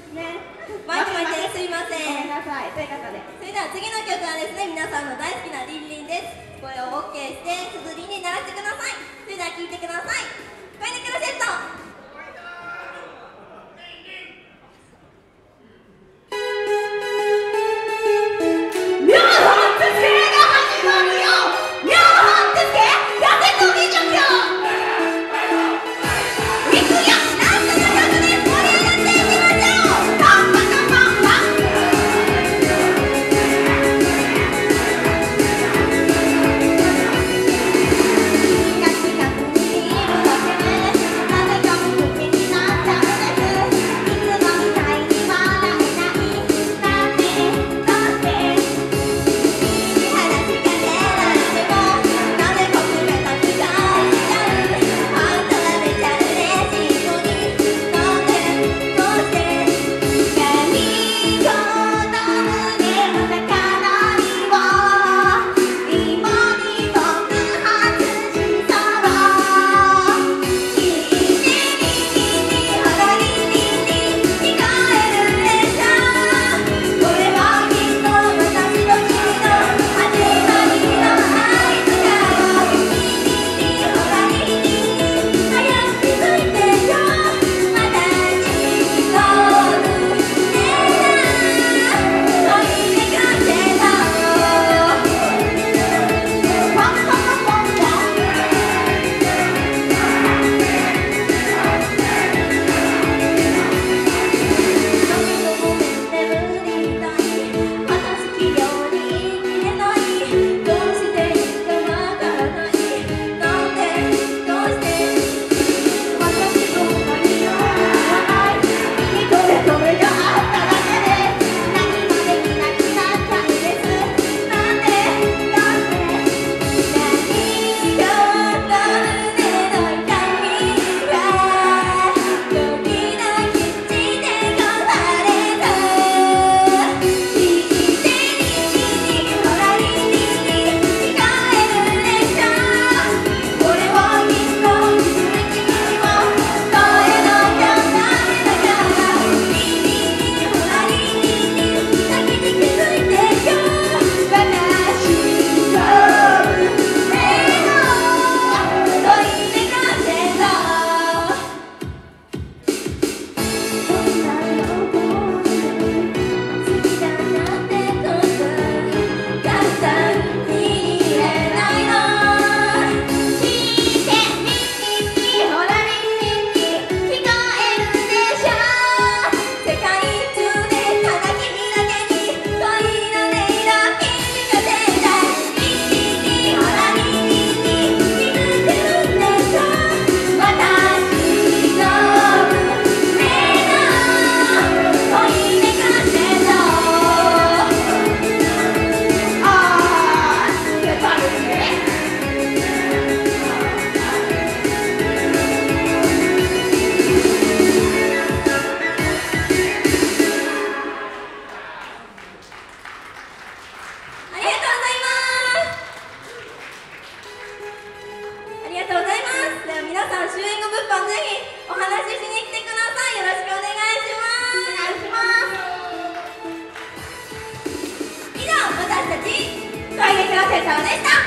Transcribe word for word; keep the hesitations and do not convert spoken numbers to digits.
ね、 巻いて巻いてすいません。 ごめんなさい。ということで、 それでは次の曲はですね、皆さんの大好きなリンリンです。これを オーケー してすずりに鳴らしてください。それでは聴いてください。声だけのセット。皆さん、終演後物販ぜひお話ししに来てください。よろしくお願いします。お願いします。以上、私たち声劇のセンターでした。